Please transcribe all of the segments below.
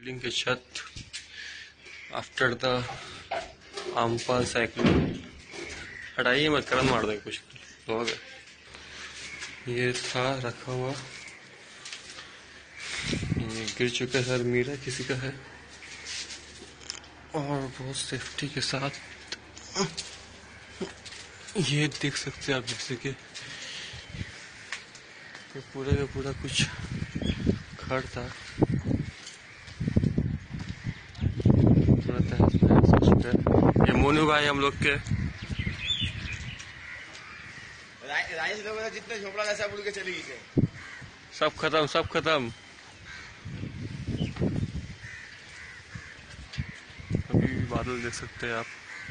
Building की छत after the आमपाल cyclone. हटाइए मत, करंट मार देंगे कुछ हो गया। ये था रखा हुआ, ये गिर चुका है, अलमीरा किसी का है। और बहुत सेफ्टी के साथ ये देख सकते हैं आप, जैसे कि पूरा का पूरा कुछ खड़ था, ये मोनू भाई हम लोग के लोग जितने झोपड़ा था सब उड़ के चली गई, सब खत्म सब खत्म। अभी भी बादल देख सकते हैं आप,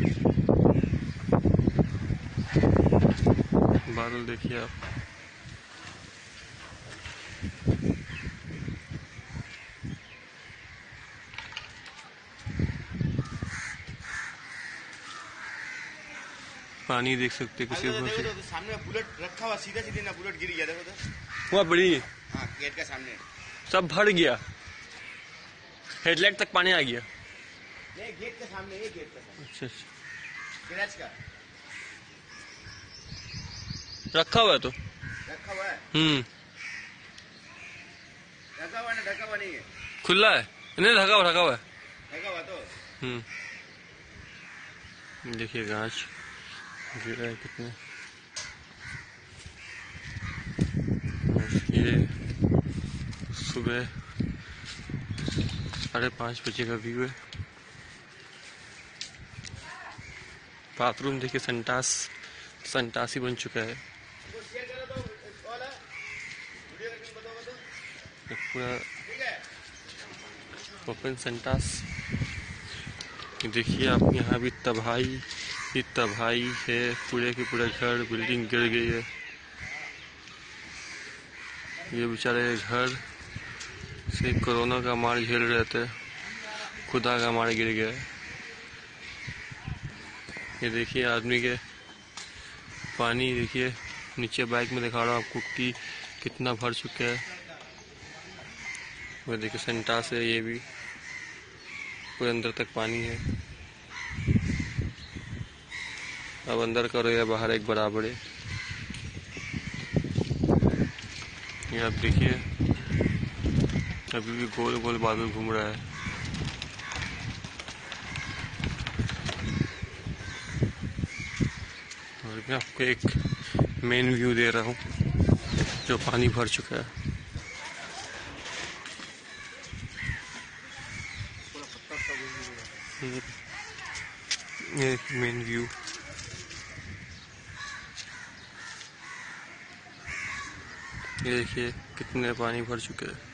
बादल देखिए आप। पानी देख सकते किसी ऊपर से। तो सामने बुलेट रखा हुआ सीधा सीधे ना, बुलेट गिर गया, देखो तो वहाँ बड़ी गेट के सामने सब भर गया, हेडलाइट तक पानी आ गया। नहीं, गेट के सामने, ये गेट के सामने। अच्छा अच्छा, गैराज का रखा हुआ है तो रखा हुआ है, ढका हुआ ना, ढका हुआ नहीं है, खुला है, नहीं ढका हुआ है, ढका हुआ तो देखिए गांच गिरा है कितने। ये सुबह 5:30 बजे का व्यू है। बाथरूम देखिए, संटास ही बन चुका है पूरा ओपन संटास। देखिए आप, यहाँ भी तबाही ही तबाही है, पूरे के पूरा घर बिल्डिंग गिर गई है। ये बेचारे घर से कोरोना का मार झेल रहे थे, खुदा का मार गिर गया। ये देखिए आदमी के पानी, देखिए नीचे बाइक में दिखा रहा हूँ आपको कि कितना भर चुका है। वो देखिए संटास है, ये भी पूरे अंदर तक पानी है। अब अंदर करो या बाहर एक बराबर है। ये आप देखिए, अभी भी गोल गोल बादल घूम रहा है। और मैं आपको एक मेन व्यू दे रहा हूँ जो पानी भर चुका है। ये मेन व्यू, ये देखिए कितने पानी भर चुके हैं।